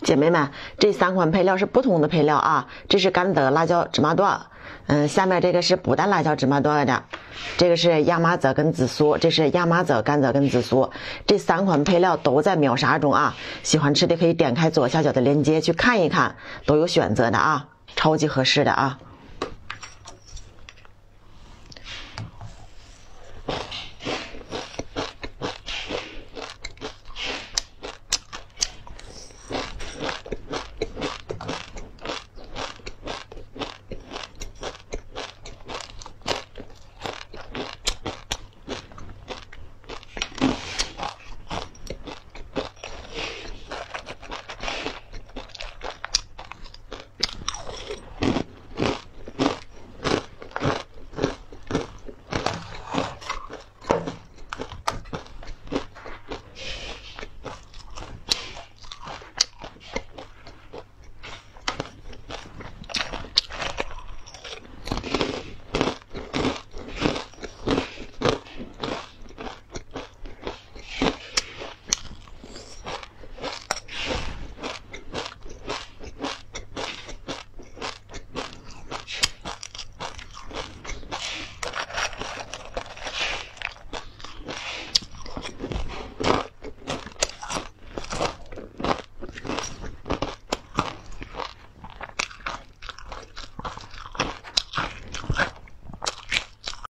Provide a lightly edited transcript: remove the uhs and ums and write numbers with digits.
姐妹们，这3款配料是不同的配料啊，这是甘蔗辣椒芝麻段，下面这个是不丹辣椒芝麻段的，这个是亚麻籽跟紫苏，这是亚麻籽、甘蔗跟紫苏，这3款配料都在秒杀中啊，喜欢吃的可以点开左下角的链接去看一看，都有选择的啊，超级合适的啊。